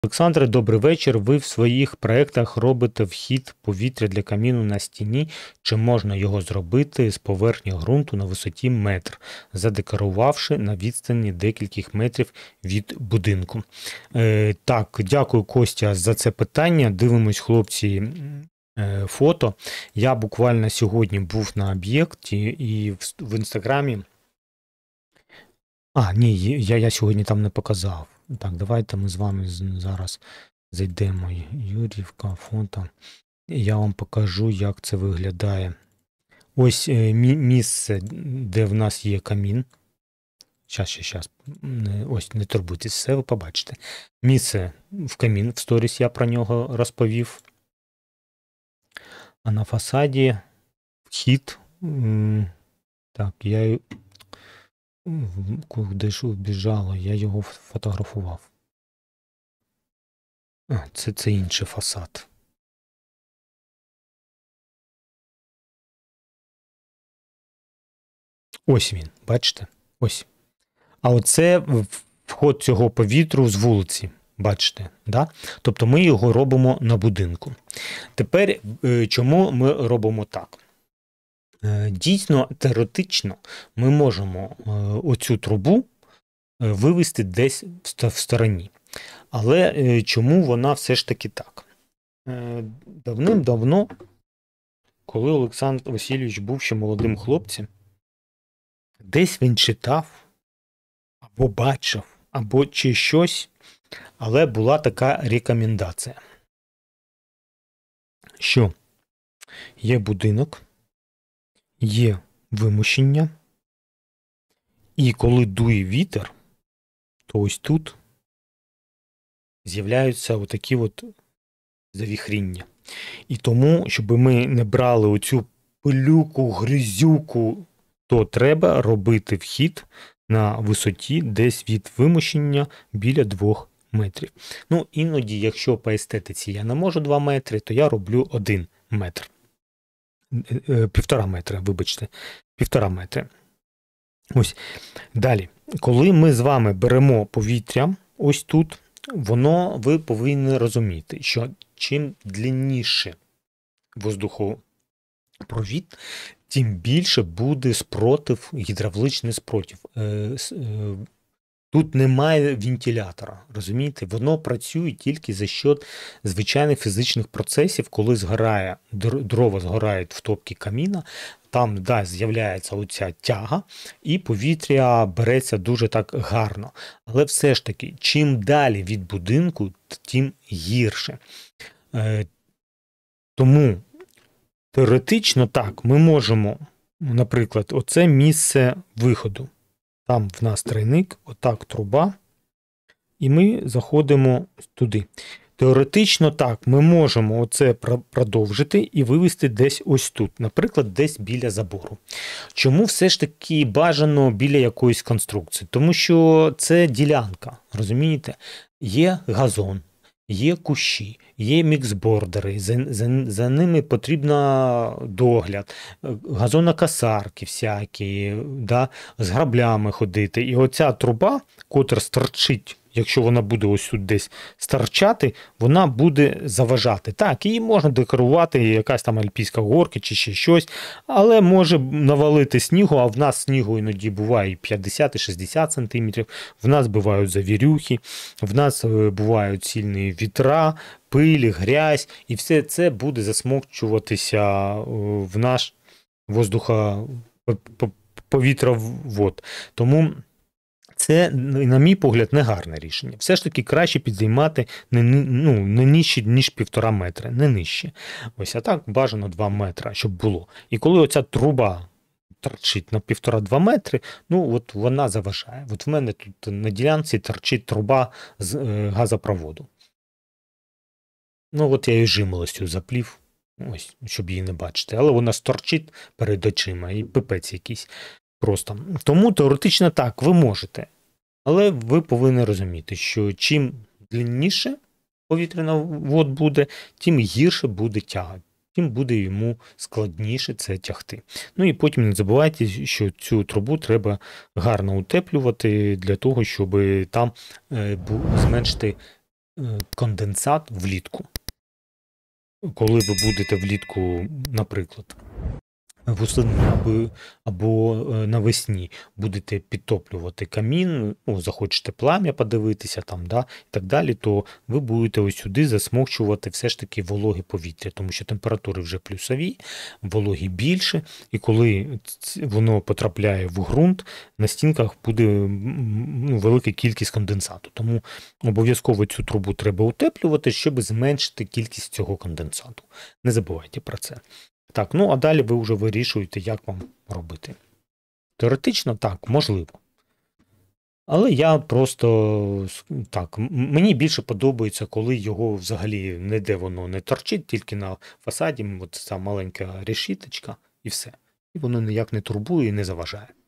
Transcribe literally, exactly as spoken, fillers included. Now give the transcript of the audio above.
Олександре, добрий вечір. Ви в своїх проєктах робите вхід повітря для каміну на стіні. Чи можна його зробити з поверхні ґрунту на висоті метр, задекорувавши на відстані декількох метрів від будинку? Е, так, дякую, Костя, за це питання. Дивимось, хлопці, е, фото. Я буквально сьогодні був на об'єкті і в, в інстаграмі. А, ні, я, я сьогодні там не показав. Так, давайте ми з вами зараз зайдемо. Юрівка, фото. Я вам покажу, як це виглядає. Ось місце, де в нас є камін. Щас, щас, щас. Ось, не турбуйтесь, все ви побачите. Місце в камін, в сторіс я про нього розповів. А на фасаді вхід. Так, я... Куди ж убіжало, я його фотографував. А, це, це інший фасад. Ось він, бачите? Ось. А оце вход цього повітря з вулиці, бачите? Да? Тобто ми його робимо на будинку. Тепер, чому ми робимо так? Дійсно, теоретично ми можемо оцю трубу вивести десь в стороні. Але чому вона все ж таки так? Давним-давно, коли Олександр Васильович був ще молодим хлопцем, десь він читав, або бачив, або чи щось, але була така рекомендація, що є будинок, є вимощення, і коли дує вітер, то ось тут з'являються отакі от завіхріння. І тому, щоб ми не брали оцю пилюку, гризюку, то треба робити вхід на висоті десь від вимощення біля двох метрів. Ну, іноді, якщо по естетиці я не можу два метри, то я роблю один метр. Півтора метра, вибачте, півтора метра. Ось. Далі, коли ми з вами беремо повітря, ось тут, воно, ви повинні розуміти, що чим длинніше воздухопровід, тим більше буде спротив, гідравлічний спротив. Тут немає вентилятора, розумієте? Воно працює тільки за счет звичайних фізичних процесів, коли згорає, дрова згорають в топці каміна, там, да, з'являється оця тяга, і повітря береться дуже так гарно. Але все ж таки, чим далі від будинку, тим гірше. Е, тому теоретично так, ми можемо, наприклад, оце місце виходу. Там в нас тройник, отак труба, і ми заходимо туди. Теоретично так, ми можемо оце продовжити і вивести десь ось тут, наприклад, десь біля забору. Чому все ж таки бажано біля якоїсь конструкції? Тому що це ділянка, розумієте? Є газон, є кущі, є міксбордери, за, за, за ними потрібно догляд, газонокосарки всякі, да, з граблями ходити. І оця труба, котра стерчить, якщо вона буде ось тут десь стирчати, вона буде заважати. Так, її можна декорувати, якась там альпійська горка чи ще щось, але може навалити снігу, а в нас снігу іноді буває і п'ятдесят, і шістдесят сантиметрів, в нас бувають завірюхи, в нас бувають сильні вітра, пиль, грязь, і все це буде засмокчуватися в наш воздухоповітровод. Тому це, на мій погляд, не гарне рішення. Все ж таки краще підіймати не, ну, не нижче, ніж півтора метра, не нижче. Ось, а так бажано два метра, щоб було. І коли оця труба торчить на півтора-два метри, ну, от вона заважає. От в мене тут на ділянці торчить труба з е, газопроводу. Ну, от я її жимолостю заплів, ось, щоб її не бачити. Але вона сторчить перед очима, і пипець якийсь. Просто. Тому теоретично так, ви можете. Але ви повинні розуміти, що чим длинніше повітряний вод буде, тим гірше буде тяга. Тим буде йому складніше це тягти. Ну і потім не забувайте, що цю трубу треба гарно утеплювати для того, щоб там зменшити конденсат влітку. Коли ви будете влітку, наприклад, восени або, або навесні будете підтоплювати камін, ну, захочете плам'я подивитися там, да, і так далі, то ви будете ось сюди засмокчувати все ж таки вологе повітря, тому що температури вже плюсові, вологі більше, і коли воно потрапляє в ґрунт, на стінках буде ну, велика кількість конденсату. Тому обов'язково цю трубу треба утеплювати, щоб зменшити кількість цього конденсату. Не забувайте про це. Так, ну а далі ви вже вирішуєте, як вам робити. Теоретично так, можливо. Але я просто, так, мені більше подобається, коли його взагалі ніде воно не торчить, тільки на фасаді, от ця маленька решіточка і все. І воно ніяк не турбує і не заважає.